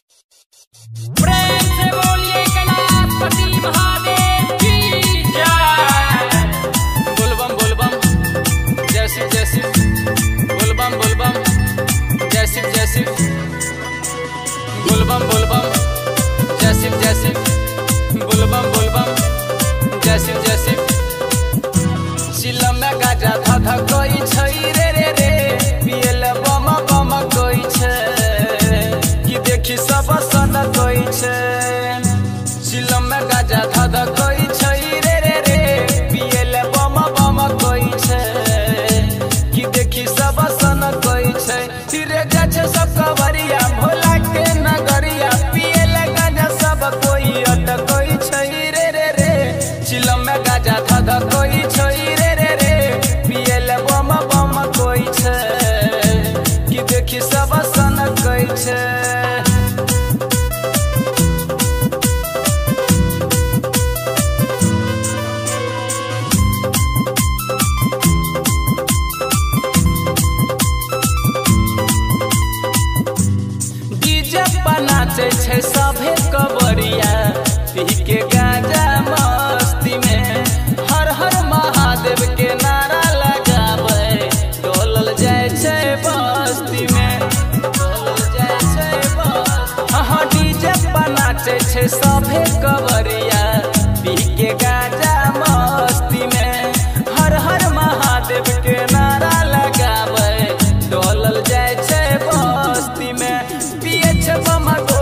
प्रेम से बोलिए गणपति महादेव की जय। बोलबम बोलबम जय शिव जय शिव। बोलबम बोलबम जय शिव जय शिव। बोलबम बोलबम जय शिव जय शिव। बोलबम बोलबम जय शिव जय शिव। चिलम में गाजा धा कोई छई रे रे रे पियल बम बम कोई छे कि देखी सब सन कोई छे। चिलम में गाजा धा कोई छई रे रे रे पियल बम बम कोई छे कि देखी सब सन कोई छे। फिरे जा छे सब कवरिया भोला के नगरिया पियल गाजा सब कोई अट कोई छई रे रे रे। चिलम में गाजा धा कोई छई रे रे रे पियल बम बम कोई छे कि देखी सब सन कोई छे। नाचे छे सभे कवरिया पी के गाजा मस्ती में हर हर महादेव के नारा लगावे डोलल जाए छे बस्ती में। डोलल जाए छे बस्ती। हाँ डीजे पर नाचे छे सभे कवरिया पी के गाजा मस्ती में हर हर महादेव के नारा लगावे डोलल जाए छे बस्ती में। पिए छे बम